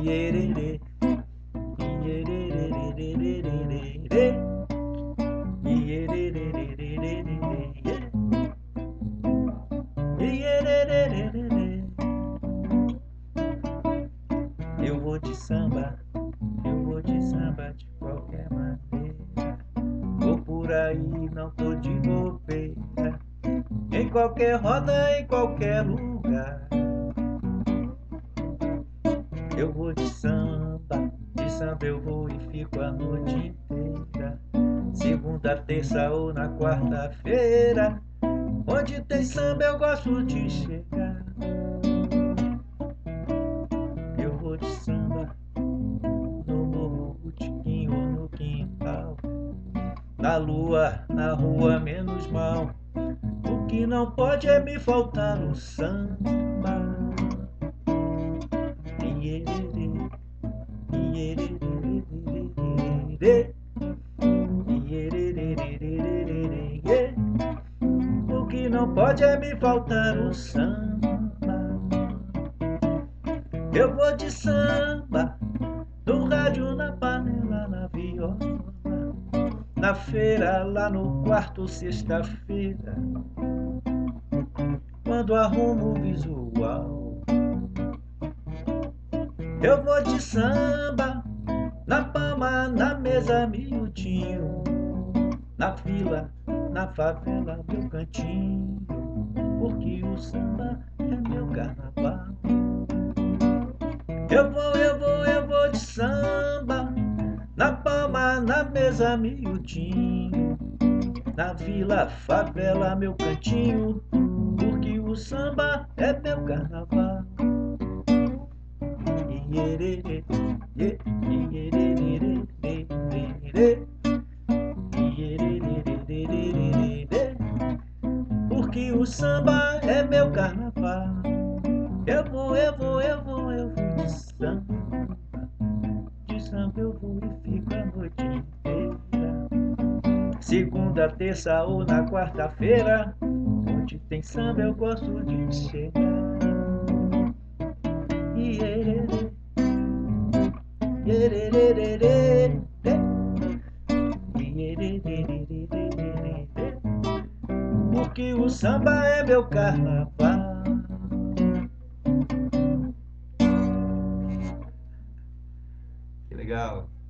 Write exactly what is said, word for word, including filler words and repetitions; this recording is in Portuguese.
iererê, iererê, eu vou de samba, eu vou de samba de qualquer maneira. Vou por aí, não tô de bobeira. Em qualquer roda, em qualquer lugar. Eu vou de samba, de samba eu vou e fico a noite inteira. Segunda, terça ou na quarta-feira. Onde tem samba eu gosto de chegar. Eu vou de samba no morro, botiquinho ou no quintal. Na lua, na rua, menos mal. O que não pode é me faltar o samba. Iererê, iererê, iererê. O que não pode é me faltar o samba. Eu vou de samba, no rádio, na panela, na viola. Na feira, lá no quarto, sexta-feira, quando arrumo o visual. Eu vou de samba, na palma, na mesa, miudinho. Na fila, na favela, meu cantinho. Porque o samba é meu carnaval. Eu vou, eu vou, eu vou de samba, na palma, na mesa, miudinho. Na vila, favela, meu cantinho. Porque o samba é meu carnaval. Iererê, iererê, iererê, porque o samba é meu carnaval. Eu vou, eu vou, eu vou, eu vou de samba. De samba eu vou e fico a noite inteira. Segunda, terça ou na quarta-feira. Onde tem samba eu gosto de chegar. Iererê, iererê, iererê, porque o samba é meu carnaval. Que legal.